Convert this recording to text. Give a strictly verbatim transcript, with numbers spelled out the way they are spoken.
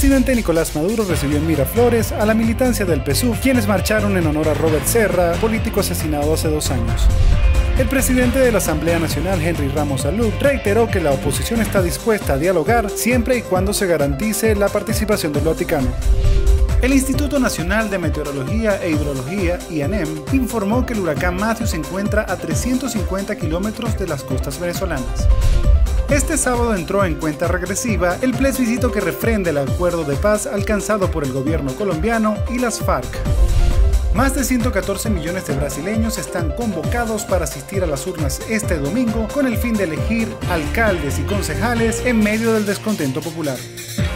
presidente Nicolás Maduro recibió en Miraflores a la militancia del P S U V, quienes marcharon en honor a Robert Serra, político asesinado hace dos años. El presidente de la Asamblea Nacional, Henry Ramos Aluc, reiteró que la oposición está dispuesta a dialogar siempre y cuando se garantice la participación del Vaticano. El Instituto Nacional de Meteorología e Hidrología, I N E M, informó que el huracán Matthew se encuentra a trescientos cincuenta kilómetros de las costas venezolanas. Este sábado entró en cuenta regresiva el plebiscito que refrenda el acuerdo de paz alcanzado por el gobierno colombiano y las FARC. Más de ciento catorce millones de brasileños están convocados para asistir a las urnas este domingo con el fin de elegir alcaldes y concejales en medio del descontento popular.